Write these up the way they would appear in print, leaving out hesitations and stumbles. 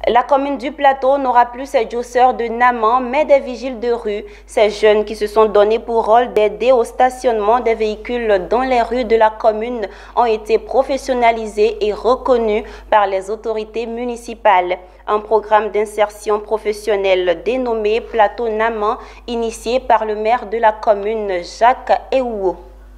La commune du Plateau n'aura plus ses djosseurs de Naman, mais des vigiles de rue. Ces jeunes qui se sont donnés pour rôle d'aider au stationnement des véhicules dans les rues de la commune ont été professionnalisés et reconnus par les autorités municipales. Un programme d'insertion professionnelle dénommé Plateau Naman, initié par le maire de la commune, Jacques Ehouo.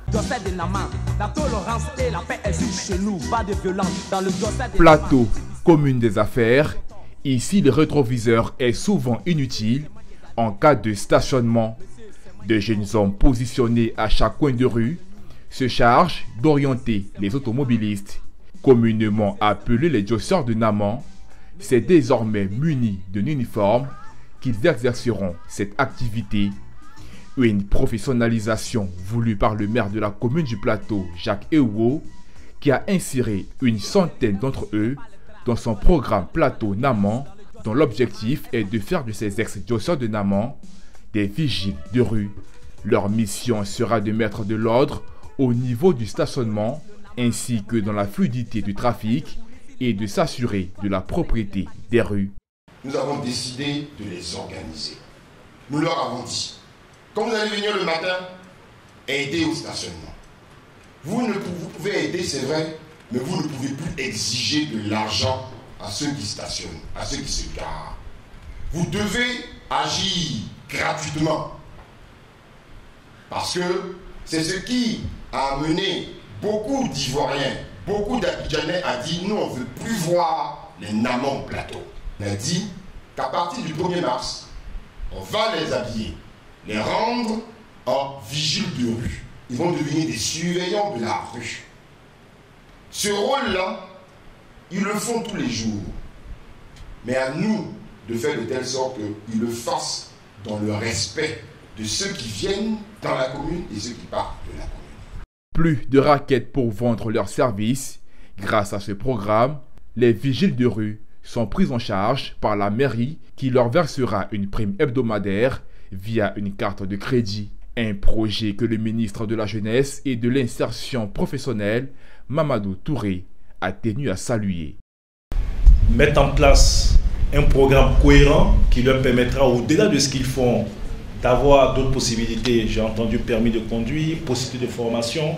Plateau, commune des affaires. Ici, le rétroviseur est souvent inutile en cas de stationnement. De jeunes hommes positionnés à chaque coin de rue se chargent d'orienter les automobilistes. Communément appelés les djosseurs de Naman, c'est désormais muni d'un uniforme qu'ils exerceront cette activité. Une professionnalisation voulue par le maire de la commune du Plateau, Jacques Ehouo, qui a inséré une centaine d'entre eux dans son programme Plateau Naman, dont l'objectif est de faire de ces ex-djosseurs de Naman des vigiles de rue. Leur mission sera de mettre de l'ordre au niveau du stationnement ainsi que dans la fluidité du trafic et de s'assurer de la propriété des rues. Nous avons décidé de les organiser. Nous leur avons dit, quand vous allez venir le matin, aidez au stationnement. Vous pouvez aider, c'est vrai, mais vous ne pouvez plus exiger de l'argent à ceux qui stationnent, à ceux qui se garent. Vous devez agir gratuitement. Parce que c'est ce qui a amené beaucoup d'Ivoiriens, beaucoup d'Abidjanais à dire nous on ne veut plus voir les Naman au Plateau. On a dit qu'à partir du 1er mars, on va les habiller, les rendre en vigiles de rue. Ils vont devenir des surveillants de la rue. Ce rôle-là, ils le font tous les jours. Mais à nous de faire de telle sorte qu'ils le fassent dans le respect de ceux qui viennent dans la commune et ceux qui partent de la commune. Plus de raquettes pour vendre leurs services. Grâce à ce programme, les vigiles de rue sont pris en charge par la mairie qui leur versera une prime hebdomadaire via une carte de crédit. Un projet que le ministre de la Jeunesse et de l'Insertion professionnelle, Mamadou Touré, a tenu à saluer. Mettre en place un programme cohérent qui leur permettra, au-delà de ce qu'ils font, d'avoir d'autres possibilités. J'ai entendu permis de conduire, possibilité de formation.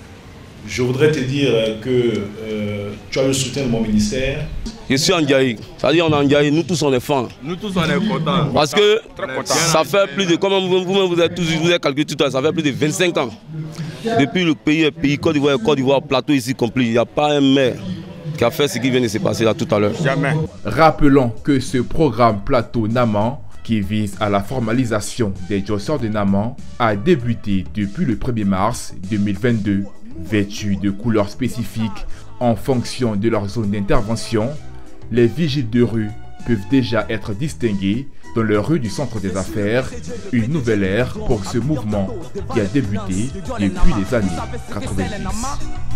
Je voudrais te dire que tu as le soutien de mon ministère. Je suis Ndiaye, c'est-à-dire on est Ndiaye, nous tous on est fans. Nous tous on est contents. Parce que ça fait plus de, comme vous-même vous avez calculé tout à l'heure, ça fait plus de 25 ans. Depuis le pays Côte d'Ivoire, Plateau ici compris, il n'y a pas un maire qui a fait ce qui vient de se passer là tout à l'heure. Jamais. Rappelons que ce programme Plateau Naman, qui vise à la formalisation des djosseurs de Naman, a débuté depuis le 1er mars 2022. Vêtus de couleurs spécifiques en fonction de leur zone d'intervention, les vigiles de rue peuvent déjà être distingués dans les rues du centre des affaires, une nouvelle ère pour ce mouvement qui a débuté depuis les années 90.